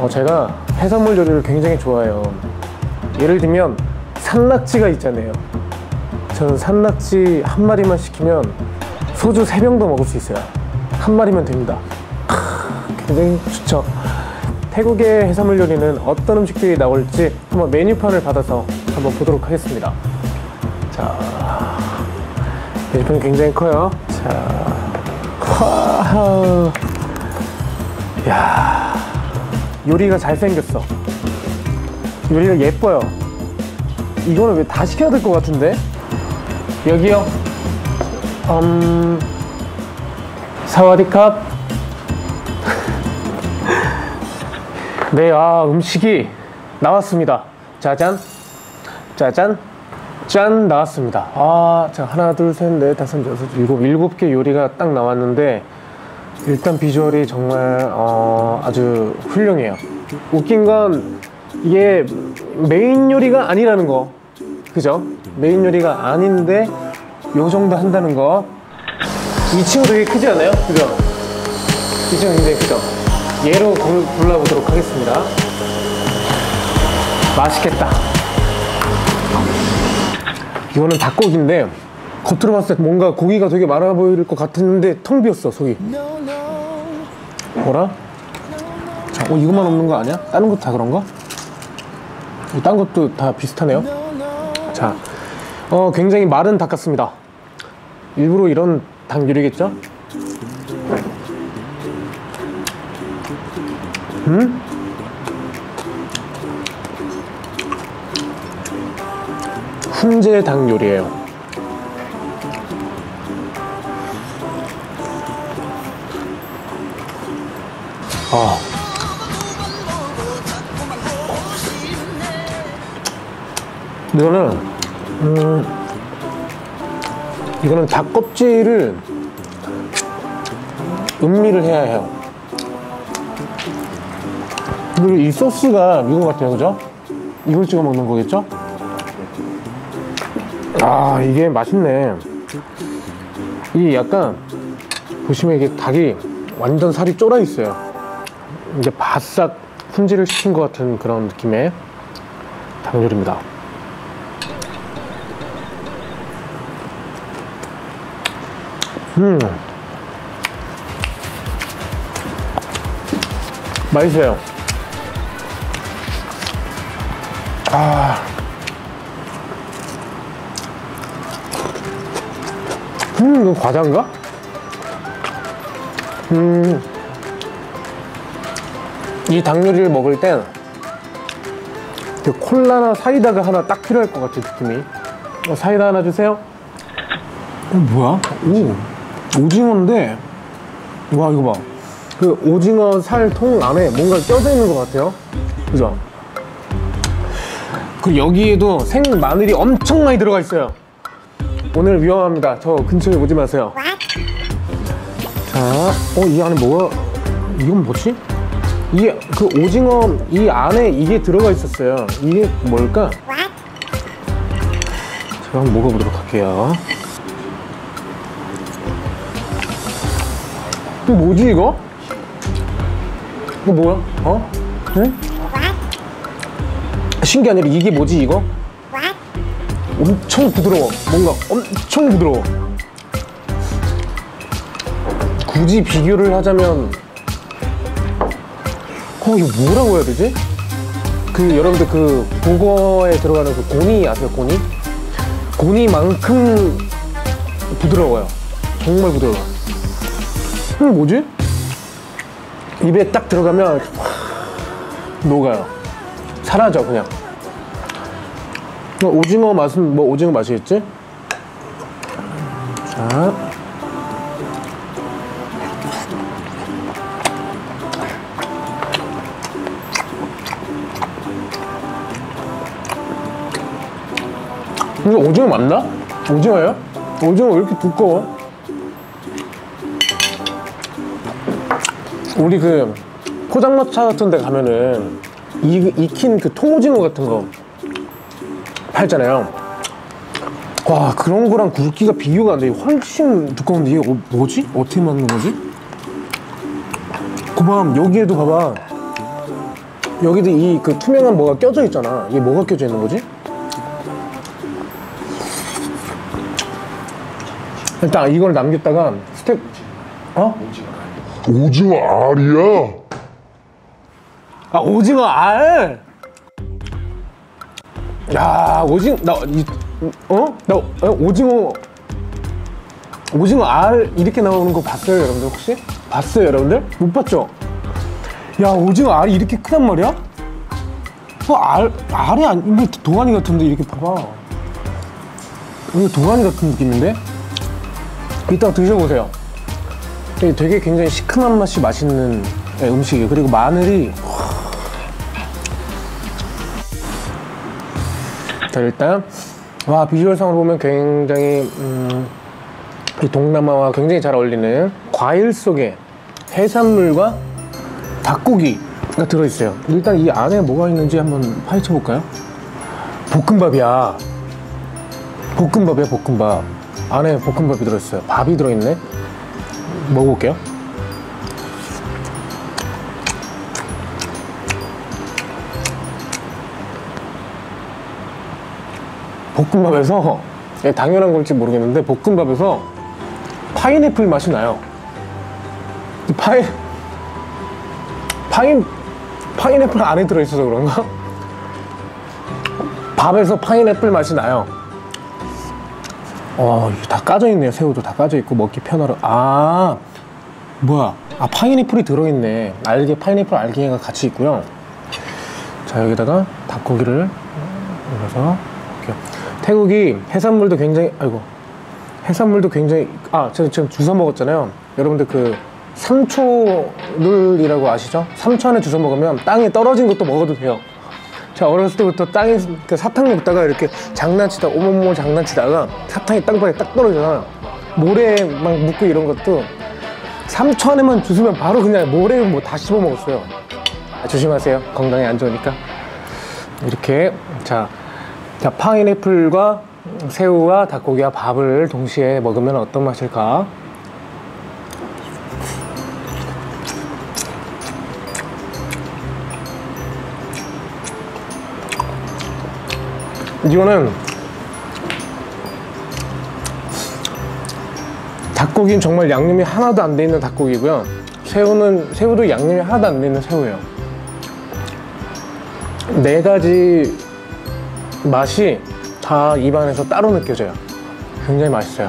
제가 해산물 요리를 굉장히 좋아해요. 예를 들면 산낙지가 있잖아요. 저는 산낙지 한 마리만 시키면 소주 3병도 먹을 수 있어요. 한 마리면 됩니다. 굉장히 좋죠. 태국의 해산물 요리는 어떤 음식들이 나올지 한번 메뉴판을 받아서 한번 보도록 하겠습니다. 자, 메뉴판이 굉장히 커요. 자, 와우. 야, 요리가 잘생겼어. 요리가 예뻐요. 이거는 왜 다 시켜야 될 것 같은데? 여기요. 사와디캅. 네, 음식이 나왔습니다. 짜잔, 짜잔, 짠, 나왔습니다. 자, 하나, 둘, 셋, 넷, 다섯, 여섯, 일곱 개 요리가 딱 나왔는데, 일단 비주얼이 정말 아주 훌륭해요. 웃긴 건 이게 메인 요리가 아니라는 거, 그죠? 메인 요리가 아닌데 요 정도 한다는 거. 2층은 되게 크지 않아요? 그죠? 2층은 굉장히 크죠? 얘로 골라보도록 하겠습니다. 맛있겠다. 이거는 닭고기인데 겉으로 봤을 때 뭔가 고기가 되게 많아 보일 것 같았는데 텅 비었어, 속이. 뭐라? 자, 이것만 없는 거 아니야? 다른 것도 다 그런가? 딴 것도 다 비슷하네요. 자, 굉장히 마른 닭 같습니다. 일부러 이런 닭 요리겠죠? 훈제 닭 요리예요. 이거는 닭 껍질을 음미를 해야 해요. 그리고 이 소스가 이거 같아요, 그죠? 이걸 찍어 먹는 거겠죠? 이게 맛있네. 이게 약간 보시면 이게 닭이 완전 살이 쫄아 있어요. 이제 바싹 훈제를 시킨 것 같은 그런 느낌의 닭 요리입니다. 맛있어요. 이거 과자인가? 이 닭 요리를 먹을 땐 그 콜라나 사이다가 하나 딱 필요할 것 같은 느낌이. 사이다 하나 주세요. 뭐야? 오징어인데, 와, 이거 봐. 그 오징어 살 통 안에 뭔가 껴져 있는 것 같아요. 그죠? 그리고 여기에도 생 마늘이 엄청 많이 들어가 있어요. 오늘 위험합니다. 저 근처에 오지 마세요. 자, 이 안에 뭐가, 이건 뭐지? 이게 그 오징어 이 안에 이게 들어가 있었어요. 이게 뭘까? 제가 한번 먹어보도록 할게요. 이거 뭐지 이거? 이거 뭐야? 응? 신기하네. 이게 뭐지 이거? 엄청 부드러워. 뭔가 엄청 부드러워. 굳이 비교를 하자면 이거 뭐라고 해야 되지? 여러분들 그 보거에 들어가는 그 고니 아세요? 고니만큼 부드러워요. 정말 부드러워요. 이거 뭐지? 입에 딱 들어가면 녹아요. 사라져 그냥. 오징어 맛은 뭐 오징어 맛이겠지? 자, 이거 오징어 맞나? 오징어예요? 오징어 왜 이렇게 두꺼워? 우리 그 포장마차 같은 데 가면은 익힌 그 통오징어 같은 거 팔잖아요. 와, 그런 거랑 굵기가 비교가 안 돼. 훨씬 두꺼운데 이게 뭐지? 어떻게 만든 거지? 그만 여기에도 봐봐. 여기도 이 그 투명한 뭐가 껴져 있잖아. 이게 뭐가 껴져 있는 거지? 일단 이걸 남겼다가 스텝 오징어 알이야. 아, 오징어 알. 야, 오징어 알 이렇게 나오는 거 봤어요, 여러분들? 혹시 봤어요, 여러분들? 못 봤죠? 야, 오징어 알이 이렇게 크단 말이야? 알이 아니, 동아리 같은데, 이렇게 봐봐. 이거 동아리 같은 느낌인데? 이따가 드셔보세요. 되게 굉장히 시큼한 맛이 맛있는 음식이에요. 그리고 마늘이. 자, 일단 와, 비주얼상으로 보면 굉장히 이 동남아와 굉장히 잘 어울리는 과일 속에 해산물과 닭고기가 들어있어요. 일단 이 안에 뭐가 있는지 한번 파헤쳐 볼까요? 볶음밥이야. 볶음밥. 안에 볶음밥이 들어있어요. 밥이 들어있네. 먹어볼게요. 볶음밥에서, 당연한 걸지 모르겠는데 볶음밥에서 파인애플 맛이 나요. 파인애플 안에 들어있어서 그런가? 밥에서 파인애플 맛이 나요. 이게 다 까져있네요. 새우도 다 까져있고 먹기 편하러. 파인애플이 들어있네. 파인애플 알갱이가 같이 있고요. 자, 여기다가 닭고기를 올려서 태국이 해산물도 굉장히 제가 지금 주워 먹었잖아요. 여러분들 그 삼초룰이라고 아시죠? 삼초 안에 주워 먹으면 땅에 떨어진 것도 먹어도 돼요. 제가 어렸을 때부터 땅에 사탕 먹다가 이렇게 장난치다가 사탕이 땅바닥에 딱 떨어지잖아. 모래 막 묻고 이런 것도 3초 안에만 주우면 바로 그냥 모래 뭐 다 씹어 먹었어요. 조심하세요. 건강에 안 좋으니까. 이렇게 자, 파인애플과 새우와 닭고기와 밥을 동시에 먹으면 어떤 맛일까? 이거는 닭고기는 정말 양념이 하나도 안 돼 있는 닭고기고요. 새우도 양념이 하나도 안 돼 있는 새우예요. 네 가지 맛이 다 입안에서 따로 느껴져요. 굉장히 맛있어요.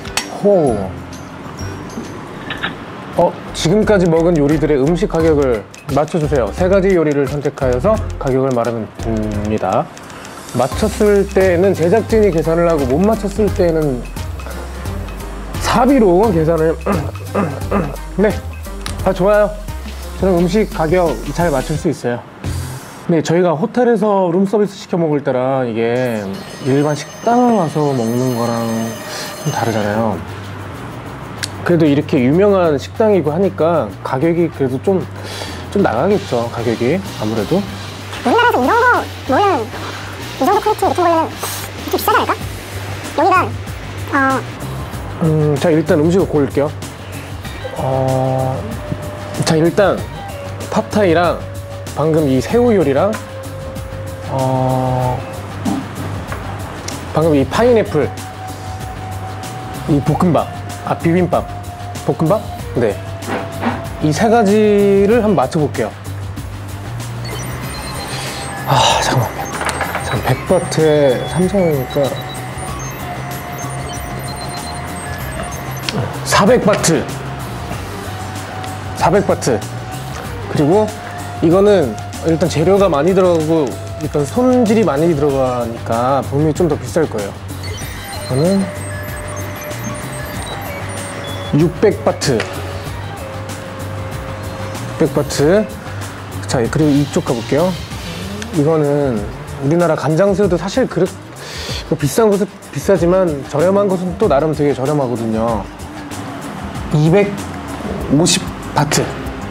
지금까지 먹은 요리들의 음식 가격을 맞춰주세요. 세 가지 요리를 선택하여서 가격을 말하면 됩니다. 맞췄을 때는 제작진이 계산을 하고 못 맞췄을 때는 사비로 계산을 네, 좋아요. 저는 음식 가격 잘 맞출 수 있어요. 근데 저희가 호텔에서 룸서비스 시켜 먹을 때랑 이게 일반 식당을 와서 먹는 거랑 좀 다르잖아요. 그래도 이렇게 유명한 식당이고 하니까 가격이 그래도 좀 나가겠죠. 가격이 아무래도 우리나라에서 이 정도 퀄리티 이렇게 먹으면 좀 비싸지 않을까? 여기가 자, 일단 음식을 고를게요. 자, 일단 팟타이랑 방금 이 새우 요리랑 방금 이 파인애플, 이 볶음밥, 비빔밥, 볶음밥? 네, 이 세 가지를 한번 맞춰볼게요. 잠깐만요. 100바트에 3,000원이니까 400바트. 그리고 이거는 일단 재료가 많이 들어가고 일단 손질이 많이 들어가니까 분명히 좀 더 비쌀 거예요. 이거는 600바트. 자, 그리고 이쪽 가볼게요. 이거는 우리나라 간장새우도 사실 비싼 것은 비싸지만 저렴한 것은 또 나름 되게 저렴하거든요. 250바트.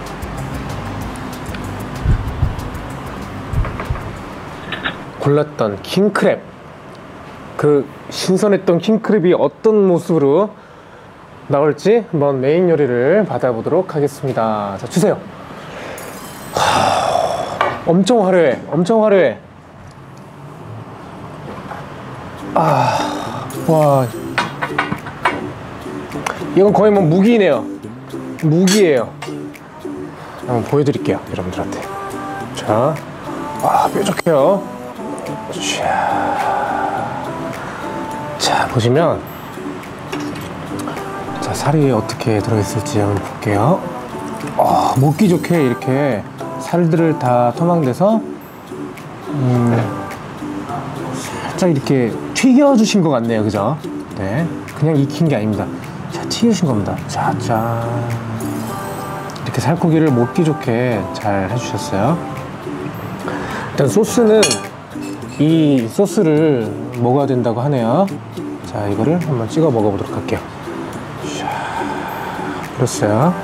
골랐던 킹크랩, 그 신선했던 킹크랩이 어떤 모습으로 나올지 한번 메인 요리를 받아보도록 하겠습니다. 자, 주세요. 엄청 화려해. 엄청 화려해. 와. 이건 거의 뭐 무기네요. 무기예요. 한번 보여드릴게요, 여러분들한테. 자, 뾰족해요. 자, 보시면, 자, 살이 어떻게 들어있을지 한번 볼게요. 먹기 좋게 이렇게 살들을 다 토막내서 살짝 이렇게 튀겨주신 것 같네요, 그죠? 네, 그냥 익힌 게 아닙니다. 자, 튀겨주신 겁니다. 자, 짠. 이렇게 살코기를 먹기 좋게 잘 해주셨어요. 일단 소스는 이 소스를 먹어야 된다고 하네요. 자, 이거를 한번 찍어 먹어보도록 할게요. 그렇어요.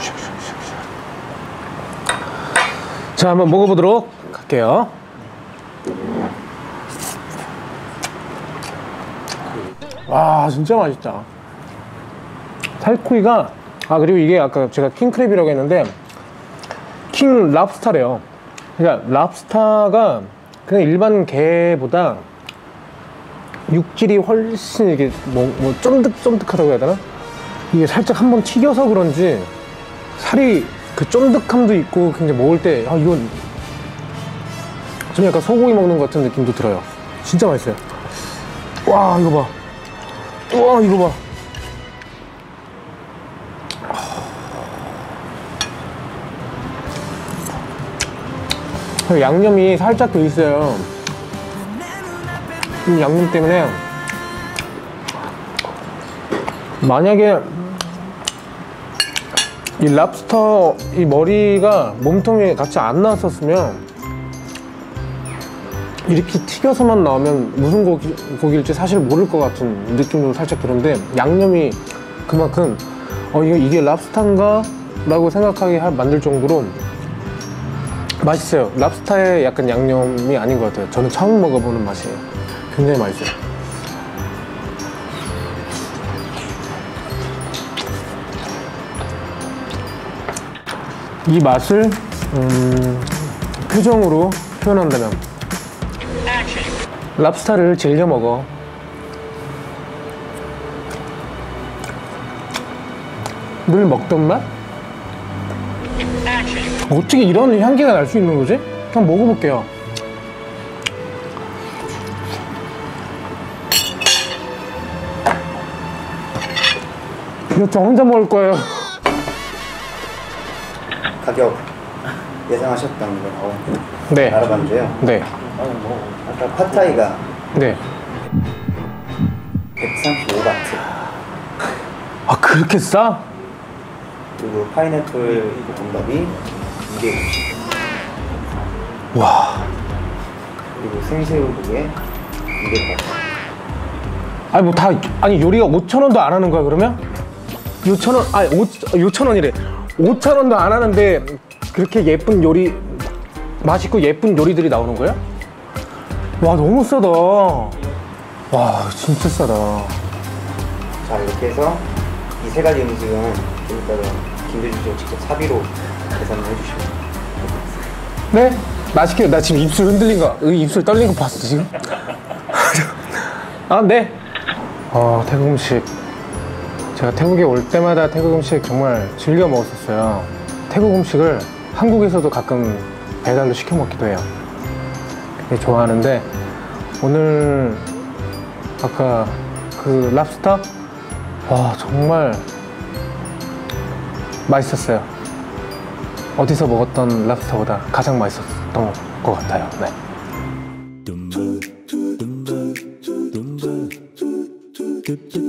자, 한번 먹어보도록 할게요. 와, 진짜 맛있다. 살코기가, 그리고 이게 아까 제가 킹크랩이라고 했는데 킹 랍스타래요. 그러니까 랍스타가 그냥 일반 게보다 육질이 훨씬 이게 뭐 쫀득쫀득하다고 해야 되나? 이게 살짝 한번 튀겨서 그런지 살이 그 쫀득함도 있고 굉장히 먹을 때 이건 좀 약간 소고기 먹는 것 같은 느낌도 들어요. 진짜 맛있어요. 와, 이거 봐. 와, 이거 봐. 양념이 살짝 더 있어요. 이 양념 때문에 만약에 이 랍스터 이 머리가 몸통에 같이 안 나왔었으면 이렇게 튀겨서만 나오면 무슨 고기일지 사실 모를 것 같은 느낌도 살짝 드는데 양념이 그만큼 이게 랍스타인가? 라고 생각하게 만들 정도로 맛있어요. 랍스타의 약간 양념이 아닌 것 같아요. 저는 처음 먹어보는 맛이에요. 굉장히 맛있어요. 이 맛을 표정으로 표현한다면 랍스타를 즐겨 먹어. 늘 먹던 맛? 어떻게 이런 향기가 날 수 있는 거지? 그냥 먹어볼게요. 이거 저 혼자 먹을 거예요. 가격 예상하셨던 거 네. 알아봤는데요. 네. 아까 팟타이가 네. 135바트. 그렇게 싸? 그리고 파인애플 볶음밥이 250. 와. 그리고 생새우국에 200바트. 아니 요리가 5,000원도 안 하는 거야 그러면? 6,000원, 6,000원이래. 5,000원도 안 하는데 그렇게 예쁜 요리, 맛있고 예쁜 요리들이 나오는 거야? 와, 너무 싸다. 와, 진짜 싸다. 자, 이렇게 해서 이 세 가지 음식은 좀 이따가 김대중 씨가 직접 사비로 계산을 해주시면 네? 맛있게. 나 지금 입술 흔들린 거, 입술 떨린 거 봤어 지금? 네. 태국 음식. 제가 태국에 올 때마다 태국 음식 정말 즐겨 먹었었어요. 태국 음식을 한국에서도 가끔 배달로 시켜 먹기도 해요. 되게 좋아하는데 오늘 아까 그 랍스터? 와, 정말 맛있었어요. 어디서 먹었던 랍스터보다 가장 맛있었던 것 같아요. 네.